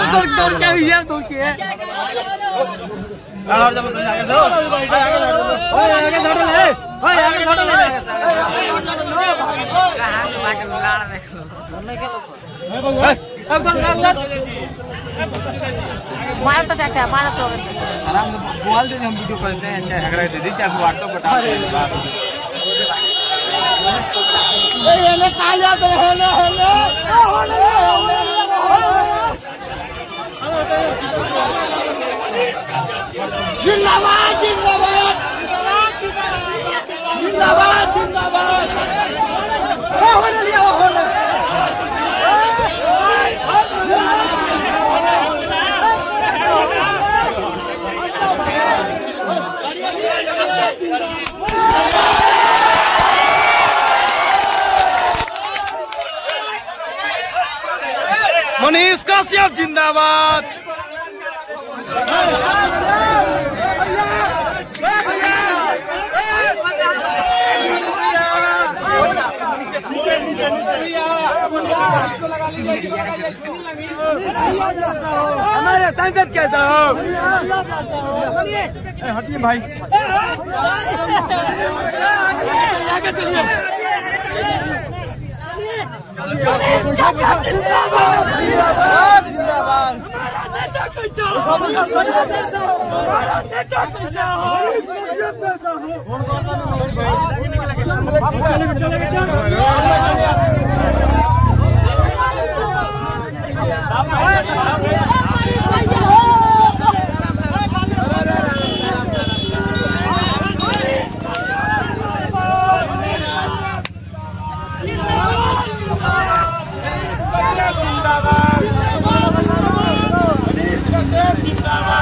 दौड़ क्या हुई है दौड़ के आप जब आगे दो आगे छोड़ ले आगे छोड़ ले कहां में बाटे लाड़ देख लो मैं क्या लोग अब मार तो चाचा मार तो आराम से बोल दे हम वीडियो करते हैं चाहे हगरा दे दी चाहे व्हाट्सएप बता दे ये ने काया तो हेलो जिंदाबाद जिंदाबाद जिंदाबाद जिंदाबाद होने लिया होने मनीष कश्यप जिंदाबाद हमारे संसद कैसा हो हटिए भाई आगे चलिए जिंदाबाद